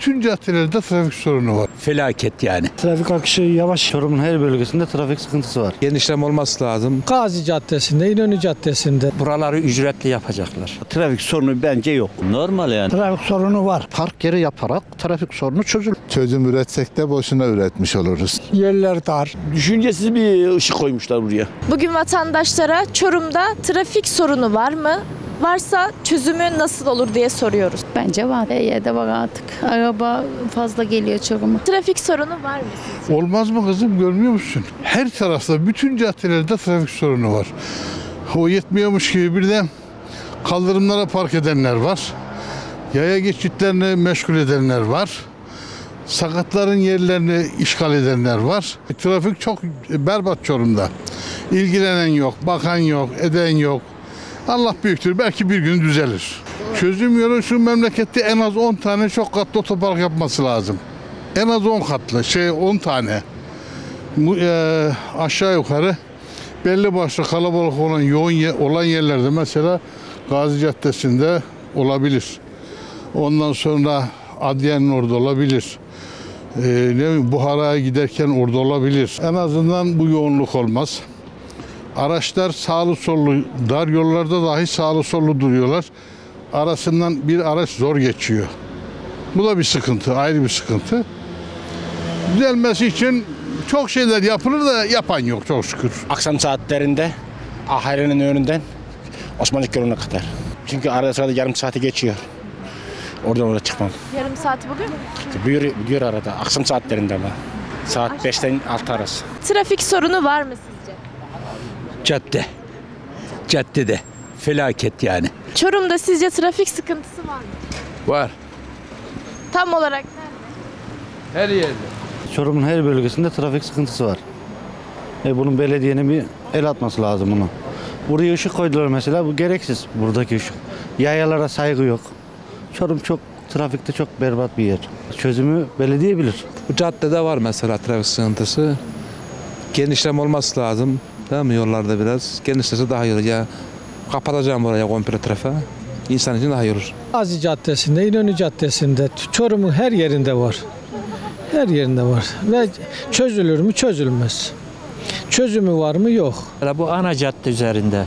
bütün caddelerde trafik sorunu var. Felaket yani. Trafik akışı yavaş. Çorum'un her bölgesinde trafik sıkıntısı var. Genişleme olması lazım. Gazi Caddesi'nde, İnönü Caddesi'nde. Buraları ücretli yapacaklar. Trafik sorunu bence yok. Normal yani. Trafik sorunu var. Park yeri yaparak trafik sorunu çözülür. Çözüm üretsek de boşuna üretmiş oluruz. Yerler dar. Düşüncesiz bir ışık koymuşlar buraya. Bugün vatandaşlara Çorum'da trafik sorunu var mı? Varsa çözümü nasıl olur diye soruyoruz. Bence var. Her yerde var artık. Araba fazla geliyor Çorum'a. Trafik sorunu var mı sizce? Olmaz mı kızım, görmüyor musun? Her tarafta bütün caddelerde trafik sorunu var. O yetmiyormuş gibi bir de kaldırımlara park edenler var. Yaya geçitlerini meşgul edenler var. Sakatların yerlerini işgal edenler var. Trafik çok berbat Çorum'da. İlgilenen yok, bakan yok, eden yok. Allah büyüktür. Belki bir gün düzelir. Çözüm yolu şu memlekette en az 10 tane çok katlı otopark yapması lazım. En az 10 katlı, 10 tane. Aşağı yukarı belli başlı kalabalık olan, yoğun olan yerlerde mesela Gazi Caddesi'nde olabilir. Ondan sonra Adliye'nin orada olabilir. Ne bileyim, Buhara'ya giderken orada olabilir. En azından bu yoğunluk olmaz. Araçlar sağlı sollu, dar yollarda dahi sağlı sollu duruyorlar. Arasından bir araç zor geçiyor. Bu da bir sıkıntı, ayrı bir sıkıntı. Düzelmesi için çok şeyler yapılır da yapan yok çok şükür. Akşam saatlerinde Ahali'nin önünden Osmanlık yoluna kadar. Çünkü arada sırada yarım saati geçiyor. Oradan oraya çıkmam. Yarım saati buluyor mu? Buyur arada. Akşam saatlerinde ama. Saat 5'ten 6 arası. Trafik sorunu var mı sizce? Caddede. Felaket yani. Çorum'da sizce trafik sıkıntısı var mı? Var. Tam olarak nerede? Her yerde. Çorum'un her bölgesinde trafik sıkıntısı var. Bunun belediyenin bir el atması lazım buna. Buraya ışık koydular mesela. Bu gereksiz buradaki ışık. Yayalara saygı yok. Çorum trafikte çok berbat bir yer. Çözümü belediye bilir. Bu caddede var mesela trafik sıkıntısı. Genişleme olması lazım. Değil mi? Yollarda biraz. Genişlese daha iyi olur. Ya kapatacağım oraya komple trafiği. İnsan için daha iyi olur. Gazi Caddesi'nde, İnönü Caddesi'nde. Çorum'un her yerinde var. Her yerinde var. Ve çözülür mü? Çözülmez. Çözümü var mı? Yok. Bu ana cadde üzerinde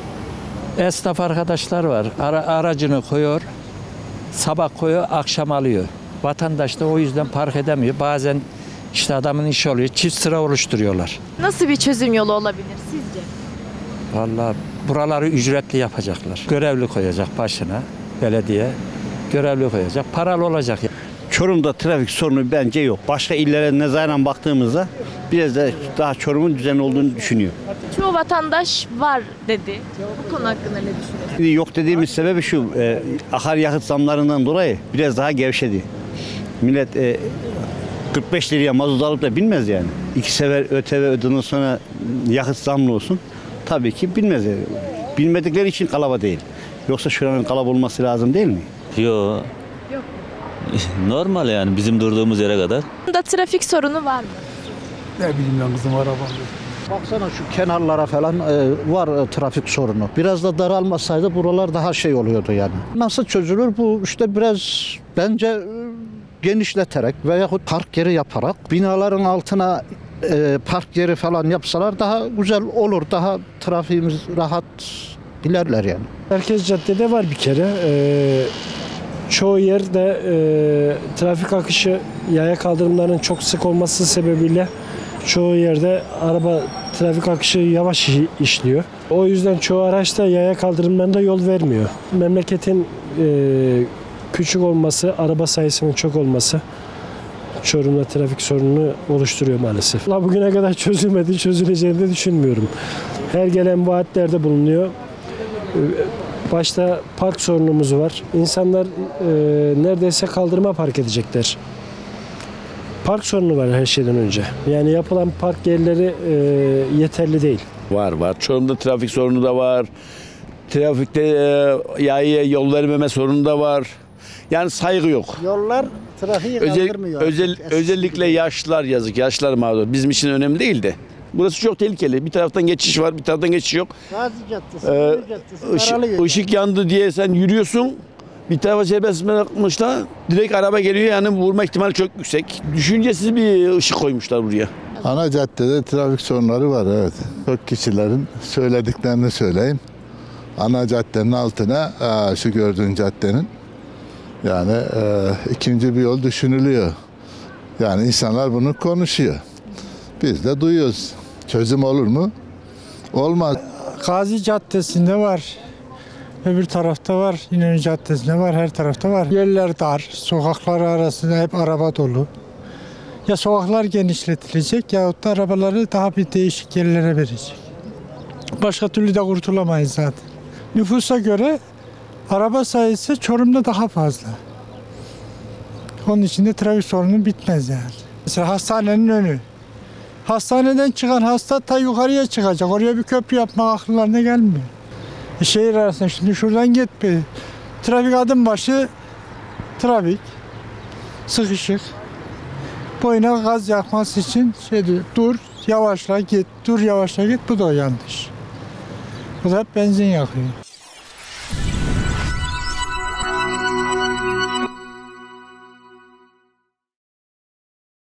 esnaf arkadaşlar var. Aracını koyuyor, sabah koyuyor, akşam alıyor. Vatandaş da o yüzden park edemiyor. Bazen işte adamın işi oluyor, çift sıra oluşturuyorlar. Nasıl bir çözüm yolu olabilir sizce? Vallahi buraları ücretli yapacaklar. Görevli koyacak başına belediye. Görevli koyacak. Paralı olacak. Çorum'da trafik sorunu bence yok. Başka illere nazaran baktığımızda biraz da daha Çorum'un düzenli olduğunu düşünüyor. Çoğu vatandaş var dedi. Bu konu hakkında ne düşünüyorsunuz? Yok dediğimiz sebebi şu, akaryakıt zamlarından dolayı biraz daha gevşedi. Millet 45 liraya mazot alıp da binmez yani. 2 sefer ÖTV ödedikten sonra yakıt zamlı olsun. Tabii ki bilmez. Bilmedikleri için kalaba değil. Yoksa şuranın kalab olması lazım değil mi? Yok. Normal yani bizim durduğumuz yere kadar. Da trafik sorunu var mı? Ne bileyim ben kızım arabam. Baksana şu kenarlara falan var trafik sorunu. Biraz da daralmasaydı buralar daha oluyordu yani. Nasıl çözülür bu? İşte biraz bence genişleterek veyahut park yeri yaparak binaların altına park yeri falan yapsalar daha güzel olur. Daha trafiğimiz rahat ilerler yani. Merkez caddede var bir kere. Çoğu yerde trafik akışı yaya kaldırımlarının çok sık olması sebebiyle çoğu yerde trafik akışı yavaş işliyor. O yüzden çoğu araç da yaya kaldırımlarında yol vermiyor. Memleketin küçük olması, araba sayısının çok olması Çorum'da trafik sorununu oluşturuyor maalesef. Bugüne kadar çözülmedi, çözüleceğini de düşünmüyorum. Her gelen vaatlerde bulunuyor. Başta park sorunumuz var. İnsanlar neredeyse kaldırıma park edecekler. Park sorunu var her şeyden önce. Yani yapılan park yerleri yeterli değil. Var. Çorum'da trafik sorunu da var. Trafikte yaya yol vermeme sorunu da var. Yani saygı yok. Yollar trafiği kaldırmıyor. Özellikle yaşlılar yazık. Yaşlılar mağdur. Bizim için önemli değil de. Burası çok tehlikeli. Bir taraftan geçiş var, bir taraftan geçiş yok. Gazi Caddesi, Caddesi, Işık yandı diye sen yürüyorsun. Bir tarafa serbest bırakmışlar. Direkt araba geliyor yani vurma ihtimali çok yüksek. Düşüncesiz bir ışık koymuşlar buraya. Ana caddede trafik sorunları var, evet. Çok kişilerin söylediklerini söyleyeyim. Ana caddenin altına şu gördüğün caddenin yani ikinci bir yol düşünülüyor. Yani insanlar bunu konuşuyor. Biz de duyuyoruz. Çözüm olur mu? Olmaz. Gazi Caddesi'nde var. Öbür tarafta var. İnönü Caddesi'nde var. Her tarafta var. Yerler dar. Sokaklar arasında hep araba dolu. Ya sokaklar genişletilecek yahut da arabaları daha bir değişik yerlere verecek. Başka türlü de kurtulamayız zaten. Nüfusa göre araba sayısı Çorum'da daha fazla. Onun için de trafik sorunu bitmez yani. Mesela hastanenin önü. Hastaneden çıkan hasta ta yukarıya çıkacak. Oraya bir köprü yapmak akıllarına gelmiyor. Şehir arasında şimdi şuradan git bir. Trafik adım başı trafik. Sıkışık. Boyuna gaz yakması için şey diyor, dur yavaşla git, dur yavaşla git, bu da yanlış. Bu da hep benzin yakıyor.